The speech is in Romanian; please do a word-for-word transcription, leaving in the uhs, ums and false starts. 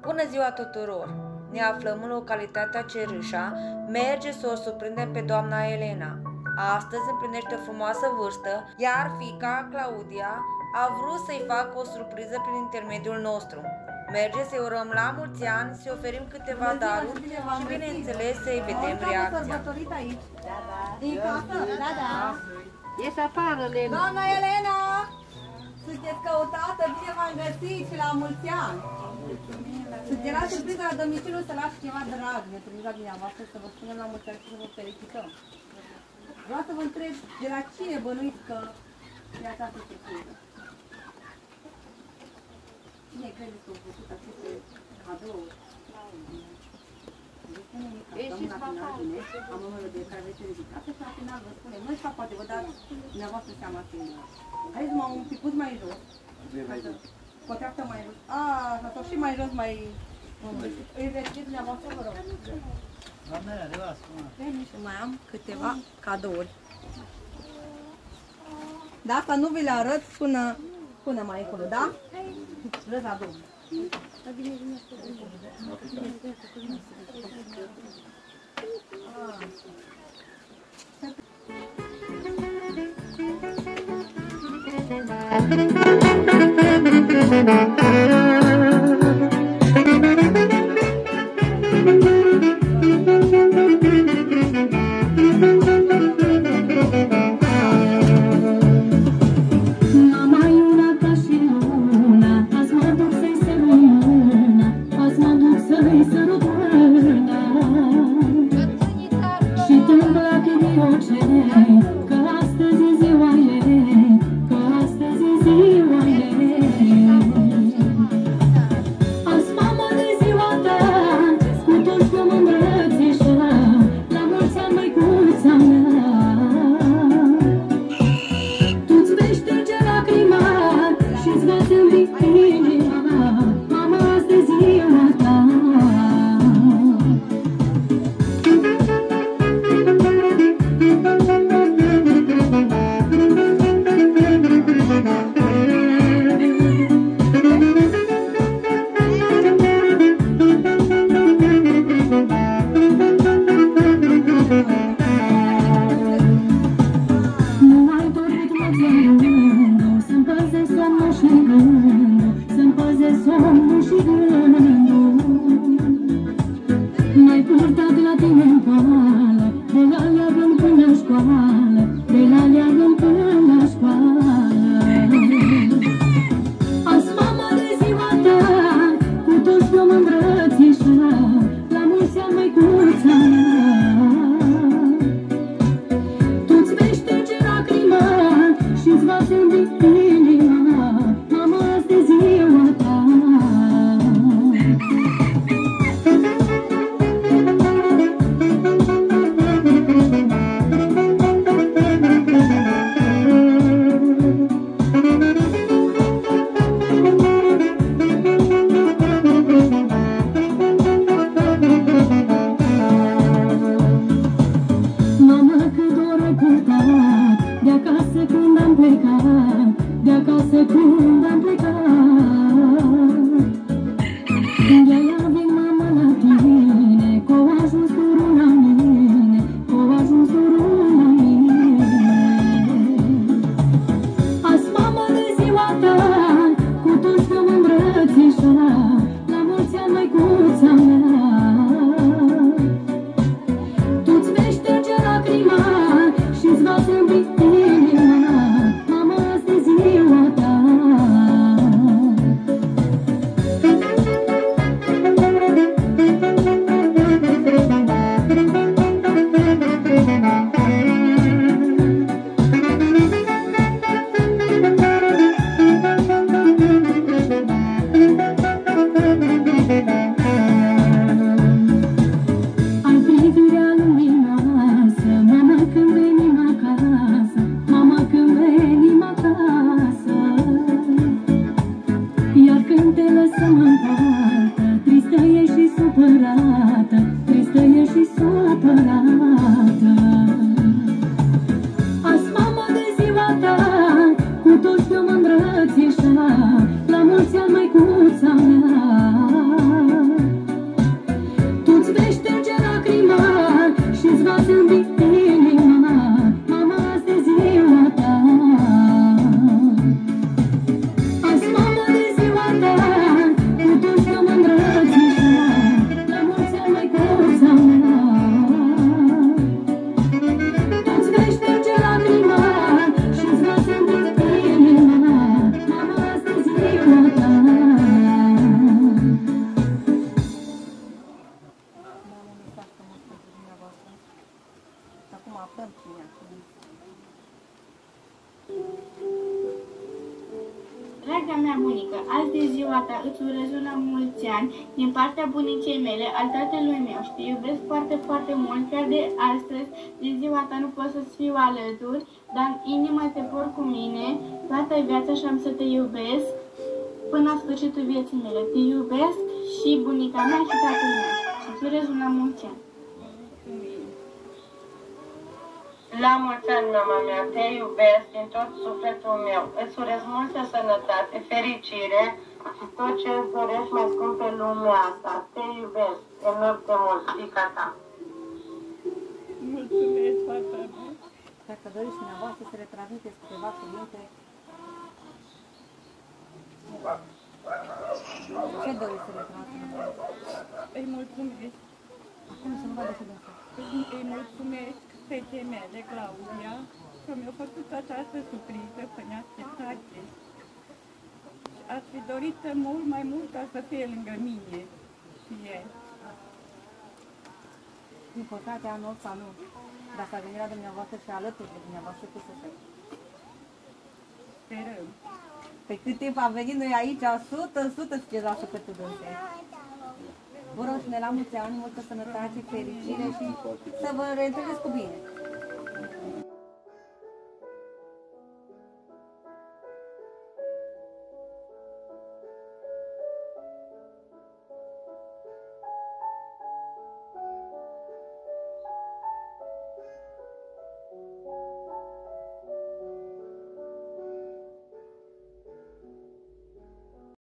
Bună ziua tuturor! Ne aflăm în localitatea Cerâșa, merge să o surprindem pe doamna Elena. Astăzi împlinește o frumoasă vârstă, iar fiica Claudia a vrut să-i facă o surpriză prin intermediul nostru. Merge să-i urăm la mulți ani, să-i oferim câteva daruri și, bineînțeles, să-i vedem reacția. Aici. Da, da. Din casă? Da, da. Ieși afară, Lena. Doamna Elena! Sunteți căutată, bine v-am găsit și la mulți ani. Sunt era surpriză la domiciliu să las ceva drag, ne trimis la dumneavoastră să vă spunem la mulți ani și să vă felicităm. Vreau să vă întreb de la cine bănuiți că e această surpriză? Cine credeți că au făcut aceste cadouri? Am numele de care veți ridica și la final vă spunem. Noi fac poate vă dați dumneavoastră seama singură. Haideți-mă un picuț mai jos. Poteaptă mai jos. Aaa, sau și mai jos, mai... Îi veți dumneavoastră, vă rog. Și mai am câteva cadouri. Da, asta nu vi le arăt până, până mai încolo, da? Răza Domnului. La mulți ani, măicuța mea. ziua ta, îți urez la mulți ani din partea bunicii mele, al tatălui meu și te iubesc foarte, foarte mult, chiar de astăzi, din ziua ta nu pot să-ți fiu alături, dar în inimă te por cu mine, toată viața și am să te iubesc până la sfârșitul vieții mele. Te iubesc și bunica mea și tatăl meu și îți urez la mulți ani. La mulți ani, mama mea, te iubesc din tot sufletul meu. Îți urez multă sănătate, fericire și tot ce îți dorești mai scump pe lumea asta. Te iubesc enorm de mult, fiica ta. Mulțumesc, fata mea. Dacă doriți dumneavoastră să le transmiteți câteva cuvinte, ce doriți să le transmiteți? Îi mulțumesc. Acum să nu vadă și de asta. Îi mulțumesc fetei mele, Claudia, că mi-a făcut această surpriză până așteptate. Aș fi dorit mult mai mult ca să fie lângă mine și el. Din păcate, anul ăsta nu. Dar s-a venit la dumneavoastră și alături de dumneavoastră cu să fie. Sperăm. Pe cât timp am venit noi aici, sută, sută schizașul pe tudunțe. Vă rog și ne la mulți ani, multă sănătate, fericire și să vă reîntâlniți cu bine.